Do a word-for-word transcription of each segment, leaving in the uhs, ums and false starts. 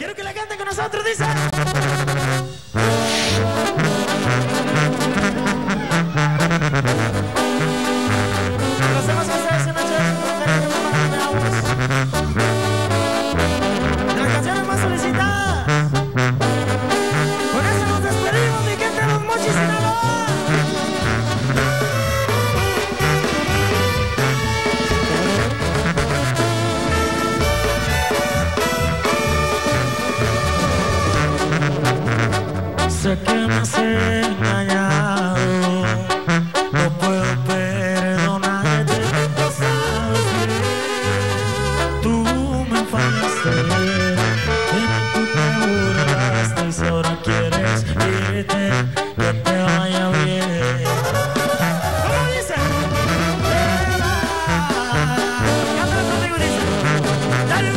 Quiero que la canten con nosotros, dice. Lo hacemos que ustedes una noche de cariño para de aguas. De las canciones más solicitadas. Con eso nos despedimos, mi gente de Los Mochis, Sinaloa. Sé que me has engañado, no puedo perdonarte, tú sabes bien. Tú me fallaste, y tú te burlaste, y si ahora quieres irte, que te vaya bien. ¿Cómo dice? Cántalo conmigo, dice. Dale.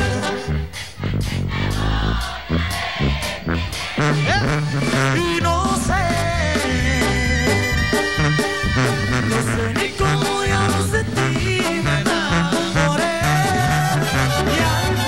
Y no sé, no sé ni cómo diablos de ti me enamoré. Y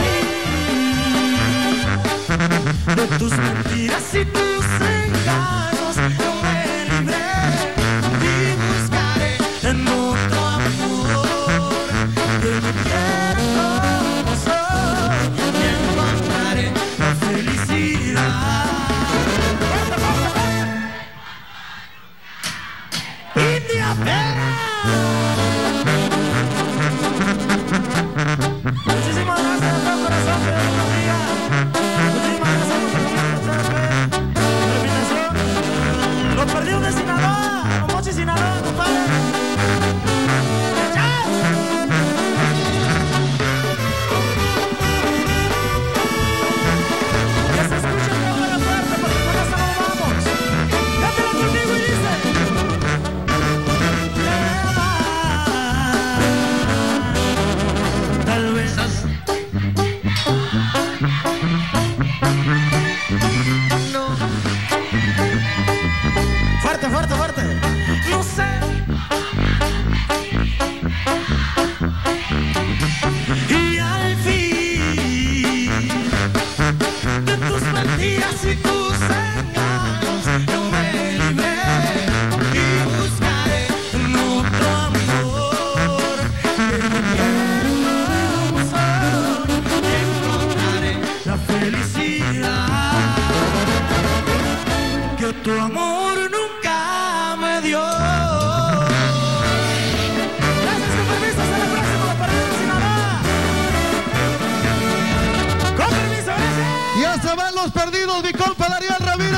al fin de tus mentiras y tus engaños yo me libré y buscaré en otro amor que me quiera como soy y encontraré la felicidad. Muchísimas gracias de todo corazón, que Dios los bendiga. Muchísimas gracias por la invitación. Los perdidos de Sinaloa, Los Mochis, Sinaloa, compadre. ¡Chao! Que se escuche el cámara fuerte, porque con eso nos vamos. Cántalo conmigo y dice. Tal vez no. Fuerte, fuerte, fuerte. No sé. Y al fin de tus mentiras y tus engaños yo me libré y buscaré en otro amor que me quiera como soy y encontraré la felicidad que tu amor nunca me dio. Gracias, con permiso, hasta la próxima, Los Perdidos de Sinaloa. Con permiso, gracias. Ya se van Los Perdidos, mi compa Dariel Ramírez.